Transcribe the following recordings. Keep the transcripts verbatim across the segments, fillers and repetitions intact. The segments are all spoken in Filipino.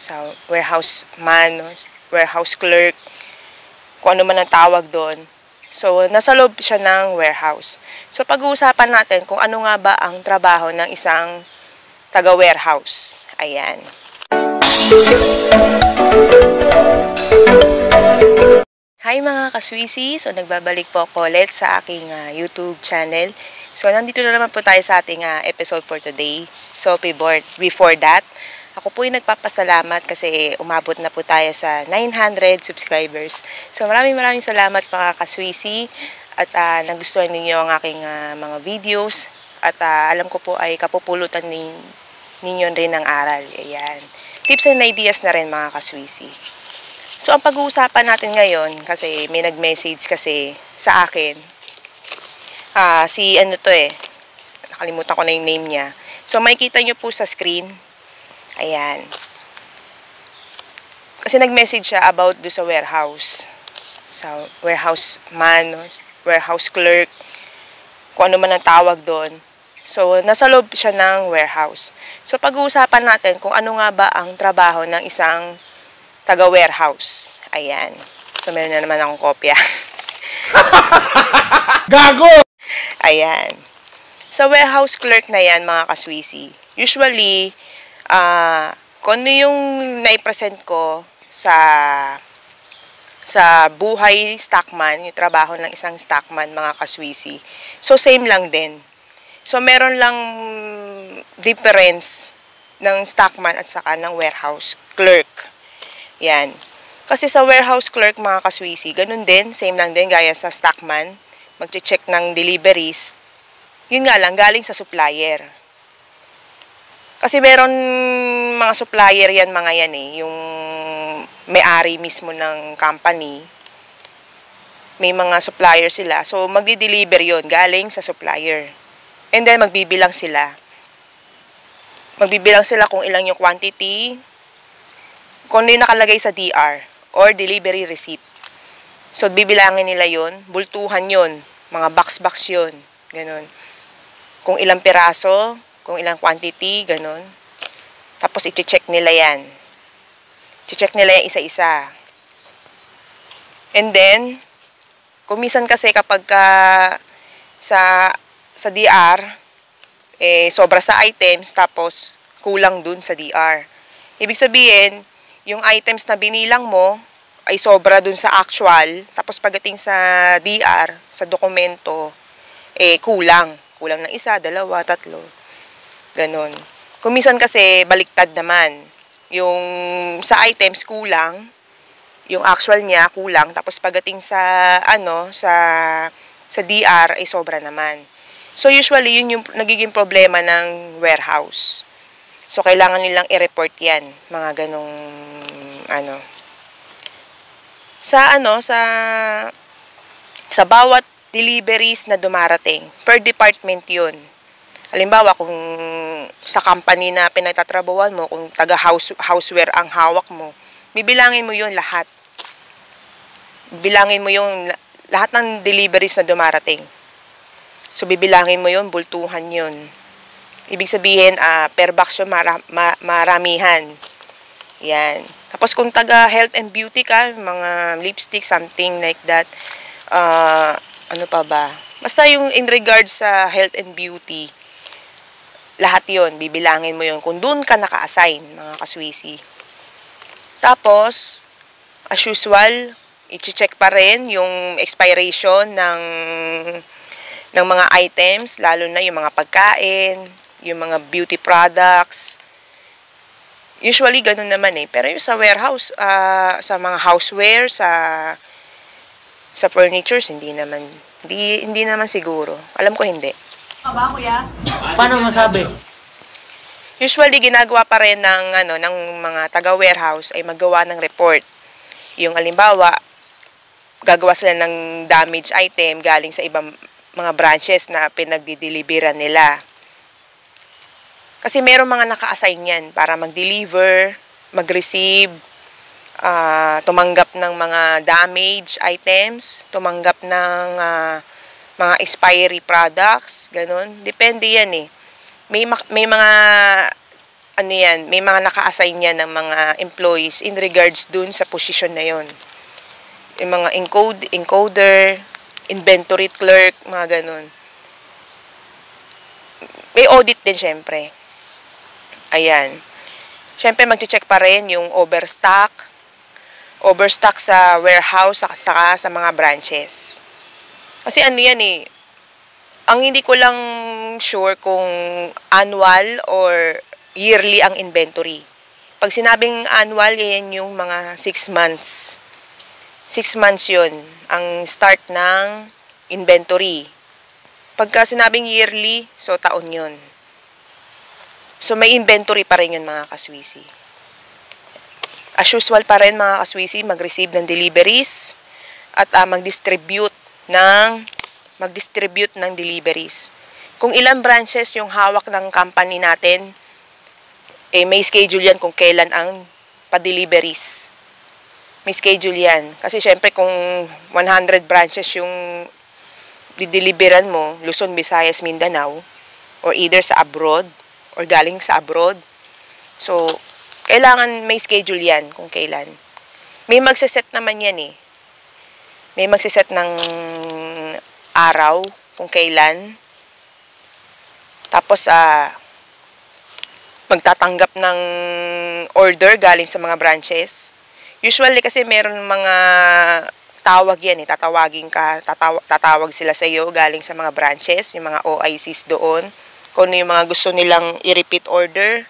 sa warehouse man, warehouse clerk, kung ano man ang tawag doon. So, nasa loob siya ng warehouse. So, pag-uusapan natin kung ano nga ba ang trabaho ng isang taga-warehouse. Ayan. Hi mga kaswisi! So, nagbabalik po ako ulit sa aking uh, YouTube channel. So, nandito na naman po tayo sa ating uh, episode for today. So, before that, ako po yung nagpapasalamat kasi umabot na po tayo sa nine hundred subscribers. So, maraming maraming salamat mga kaswisi at uh, nagustuhan ninyo ang aking uh, mga videos at uh, alam ko po ay kapupulutan nin ninyo rin ng aral. Ayan. Tips and ideas na rin mga kaswisi. So, ang pag-uusapan natin ngayon, kasi may nag-message kasi sa akin, uh, si ano to eh, nakalimutan ko na yung name niya. So, makikita nyo po sa screen. Ayan. Kasi nag-message siya about do sa warehouse. Sa warehouse man, warehouse clerk, kung ano man ang tawag doon. So, nasa loob siya ng warehouse. So, pag-uusapan natin kung ano nga ba ang trabaho ng isang taga-warehouse. Ayan. So, meron na naman akong kopya. Gago! Ayan. Sa warehouse clerk na yan, mga kaswisi, usually, Uh, kung ano yung naipresent ko sa sa buhay stockman, yung trabaho ng isang stockman, mga kaswisi. So, same lang din. So, meron lang difference ng stockman at saka ng warehouse clerk. Yan. Kasi sa warehouse clerk, mga kaswisi, ganun din, same lang din, gaya sa stockman, mag-check ng deliveries. Yun nga lang, galing sa supplier. Kasi meron mga supplier yan, mga yan eh, yung may-ari mismo ng company. May mga supplier sila. So, magdi-deliver yun, galing sa supplier. And then, magbibilang sila. Magbibilang sila kung ilang yung quantity, kung ano yung nakalagay sa D R, or delivery receipt. So, bibilangin nila yun, bultuhan yun, mga box-box yun, ganun. Kung ilang piraso, kung ilang quantity, ganun. Tapos, i-check nila yan. I-check nila yan isa-isa. And then, kung minsan kasi kapag ka sa, sa D R, eh, sobra sa items, tapos kulang dun sa D R. Ibig sabihin, yung items na binilang mo, ay sobra dun sa actual, tapos pagdating sa D R, sa dokumento, eh, kulang. Kulang na isa, dalawa, tatlo. Ganon. Kung minsan kasi baliktad naman. Yung sa items kulang, yung actual niya kulang, tapos pagdating sa ano, sa sa D R ay sobra naman. So usually yun yung nagiging problema ng warehouse. So kailangan nilang i-report 'yan, mga ganong ano. Sa ano, sa sa bawat deliveries na dumarating, per department 'yun. Halimbawa, kung sa company na pinagtatrabahuan mo, kung taga house, houseware ang hawak mo, bibilangin mo yun lahat. Bilangin mo yung lahat ng deliveries na dumarating. So, bibilangin mo yun, bultuhan yun. Ibig sabihin, uh, per box yun, mara, ma, maramihan. Yan. Tapos, kung taga health and beauty ka, mga lipstick, something like that, uh, ano pa ba? Basta yung in regards sa health and beauty, lahat yon, bibilangin mo yon kung doon ka naka-assign, mga kaswisi. Tapos, as usual, i-check pa rin yung expiration ng ng mga items, lalo na yung mga pagkain, yung mga beauty products. Usually, ganun naman eh. Pero yung sa warehouse, uh, sa mga houseware, sa sa furnitures, hindi naman, hindi, hindi naman siguro. Alam ko hindi. Aba, kuya? Paano masabi? Usually, ginagawa pa rin ng, ano, ng mga taga-warehouse ay maggawa ng report. Yung alimbawa, gagawa sila ng damage item galing sa ibang mga branches na pinagdi-deliveran nila. Kasi meron mga naka-assign yan para mag-deliver, mag-receive, uh, tumanggap ng mga damage items, tumanggap ng uh, mga expiry products, ganun. Depende yan eh. May, may mga ano yan, may mga naka-assign yan ng mga employees in regards dun sa position na yon. Yung mga encode, encoder, inventory clerk, mga ganun. May audit din syempre. Ayan. Syempre magche-check pa rin yung overstock, overstock sa warehouse, saka, saka sa mga branches. Kasi ano yan eh, ang hindi ko lang sure kung annual or yearly ang inventory. Pag sinabing annual, yan yung mga six months. six months yun, ang start ng inventory. Pagka sinabing yearly, so taon yun. So may inventory pa rin yun mga kaswisi. As usual pa rin mga kaswisi, mag-receive ng deliveries at uh, mag-distribute ng mag-distribute ng deliveries. Kung ilang branches yung hawak ng company natin, eh may schedule yan kung kailan ang pa-deliveries. May schedule yan. Kasi syempre kung one hundred branches yung dideliveran mo, Luzon, Visayas, Mindanao, or either sa abroad, or galing sa abroad, so, kailangan may schedule yan kung kailan. May magsiset naman yan eh. May magsiset ng araw kung kailan. Tapos, ah, magtatanggap ng order galing sa mga branches. Usually kasi meron mga tawag yan eh. Tatawagin ka, tataw tatawag sila sa iyo galing sa mga branches, yung mga O I Cs doon. Kung ano yung mga gusto nilang i-repeat order.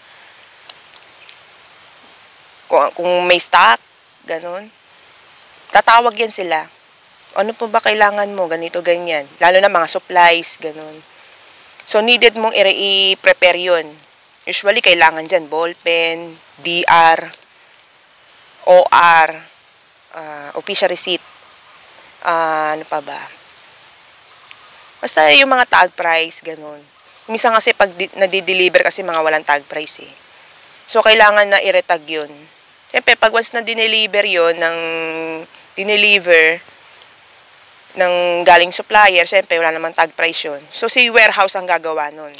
Kung, kung may stock, ganun. Tatawag yan sila. Ano po ba kailangan mo? Ganito, ganyan. Lalo na mga supplies, ganun. So, needed mong i-prepare yun. Usually, kailangan dyan ballpen, D R, O R, uh, official receipt. Uh, ano pa ba? Basta yung mga tag price, ganun. Minsan kasi pag nadi-deliver kasi mga walang tag price eh. So, kailangan na i-retag yun. Siyempre, pag once na dineliver yun, ng dineliver, ng galing supplier, syempre wala namang tag price yun. So, si warehouse ang gagawa nun.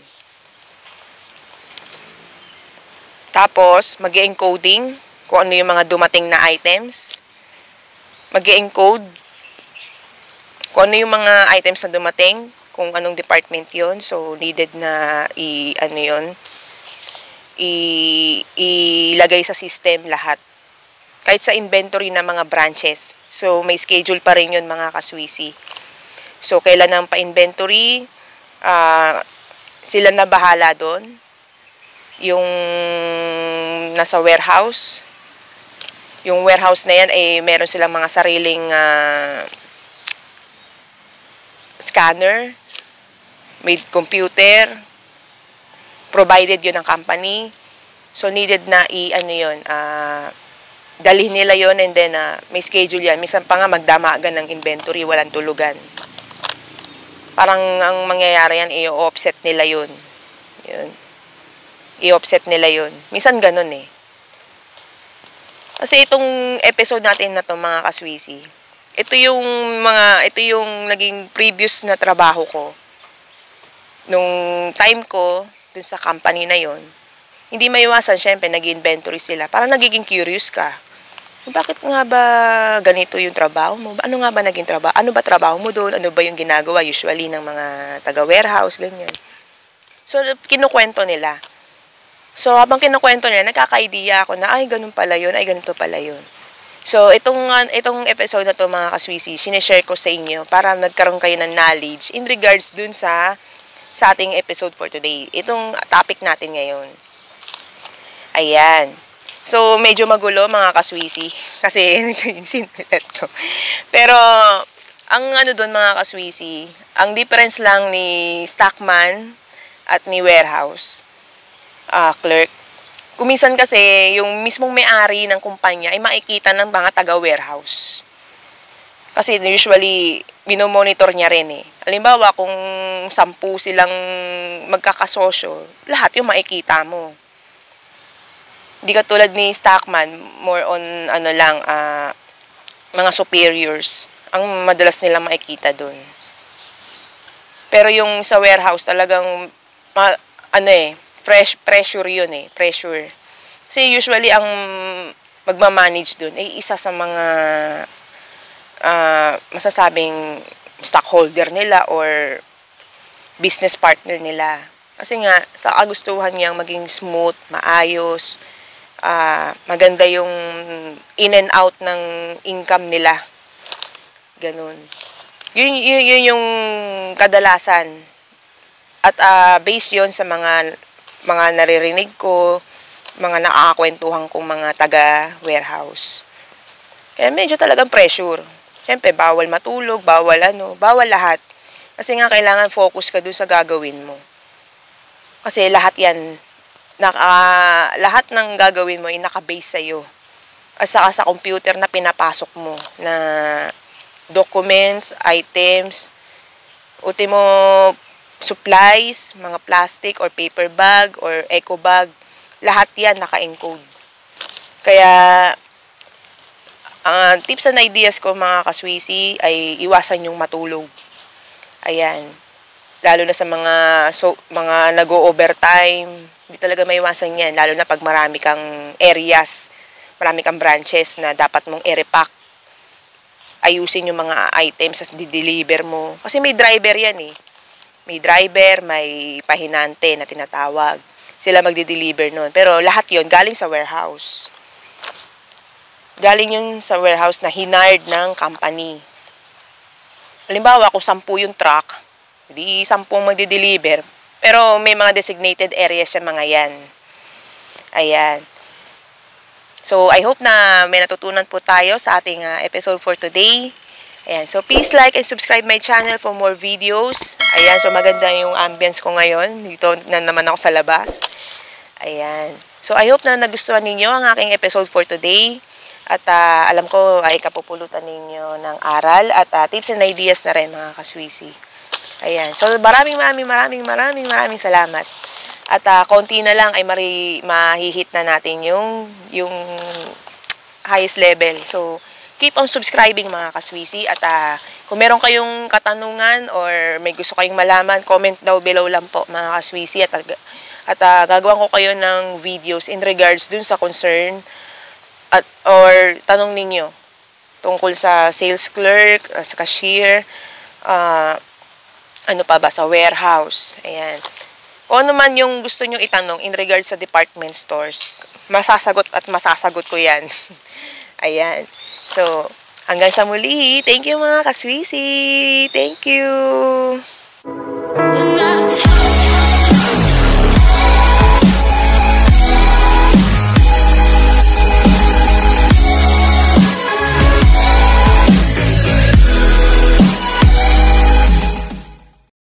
Tapos, mag-encoding kung ano yung mga dumating na items. Mag-encode kung ano yung mga items na dumating, kung anong department yun. So, needed na i, ano yun, i, ilagay sa system lahat. Kahit sa inventory ng mga branches. So, may schedule pa rin yun mga kaswisi. So, kailan ang pa-inventory, uh, sila na bahala doon. Yung nasa warehouse. Yung warehouse na yan, ay meron silang mga sariling uh, scanner, may computer, provided yun ng company. So, needed na i-ano yun, ah, uh, dalhin nila yon and then uh, may schedule yan. Minsan pa nga magdamagan ng inventory, walang tulugan. Parang ang mangyayari yan, i-offset nila yun. Yun. I-offset nila yun. Minsan ganun eh. Kasi itong episode natin na to mga kaswisi, ito yung mga, ito yung naging previous na trabaho ko. Nung time ko, dun sa company na yon, hindi maiwasan, syempre, nag-inventory sila. Parang nagiging curious ka. Bakit nga ba ganito yung trabaho mo? Ano nga ba naging trabaho? Ano ba trabaho mo doon? Ano ba yung ginagawa usually ng mga taga-warehouse, ganyan. So, kinukwento nila. So, habang kinukwento nila, nagkaka-idea ako na, ay, ganun pala yun, ay, ganito pala yun. So, itong, itong episode na to mga kaswisi, sinishare ko sa inyo para nagkaroon kayo ng knowledge in regards dun sa, sa ating episode for today. Itong topic natin ngayon. Ayan. So, medyo magulo mga kaswisi. Kasi, ito yung sinulat ko. Pero, ang ano doon mga kaswisi, ang difference lang ni stockman at ni warehouse uh, clerk. Kuminsan kasi, yung mismong may-ari ng kumpanya ay makikita ng mga taga-warehouse. Kasi usually, binomonitor niya rin eh. Halimbawa, kung sampu silang magkakasosyo, lahat yung makikita mo. Di katulad ni stockman, more on ano lang, uh, mga superiors, ang madalas nilang makikita doon. Pero yung sa warehouse, talagang, ma, ano eh, fresh pressure yun eh, pressure. Kasi usually ang magmamanage dun ay isa sa mga uh, masasabing stockholder nila or business partner nila. Kasi nga, sa kagustuhan niyang maging smooth, maayos, uh, maganda yung in and out ng income nila. Ganun. Yun, yun, yun yung kadalasan. At uh, based yun sa mga mga naririnig ko, mga nakakakwentuhan kong mga taga-warehouse. Kaya medyo talagang pressure. Siyempre, bawal matulog, bawal ano, bawal lahat. Kasi nga, kailangan focus ka dun sa gagawin mo. Kasi lahat yan, naka, lahat ng gagawin mo ay nakabase sa'yo. At saka sa computer na pinapasok mo na documents, items, ultimo supplies, mga plastic or paper bag or eco bag, lahat yan naka-encode. Kaya, ang uh, tips and ideas ko mga kaswisi ay iwasan yung matulog. Ayan. Lalo na sa mga so, mga nag-o-overtime, hindi talaga maiwasan yan. Lalo na pag marami kang areas, marami kang branches na dapat mong i-repack. Ayusin yung mga items sa di-deliver mo. Kasi may driver yan eh. May driver, may pahinante na tinatawag. Sila magdi-deliver nun. Pero lahat yon galing sa warehouse. Galing yun sa warehouse na hinard ng company. Halimbawa, kung sampu yung truck, di sampung magdi-deliver. Pero may mga designated areas yung mga yan. Ayan. So, I hope na may natutunan po tayo sa ating uh, episode for today. Ayan. So, please like and subscribe my channel for more videos. Ayan. So, maganda yung ambience ko ngayon. Dito na naman ako sa labas. Ayan. So, I hope na nagustuhan ninyo ang aking episode for today. At uh, alam ko ay kapupulutan ninyo ng aral at uh, tips and ideas na rin mga kaswisi. Ayan. So, maraming maraming maraming maraming maraming salamat. At uh, konti na lang ay mari, mahihit na natin yung, yung highest level. So, keep on subscribing mga kaswisi. At uh, kung meron kayong katanungan or may gusto kayong malaman, comment down below lang po mga kaswisi. At, at uh, gagawan ko kayo ng videos in regards dun sa concern at or tanong ninyo tungkol sa sales clerk, sa cashier, uh, ano pa ba, sa warehouse. Ayan. O ano man yung gusto nyo itanong in regards sa department stores, masasagot at masasagot ko yan. Ayan. So, hanggang sa muli. Thank you mga kaswisi. Thank you.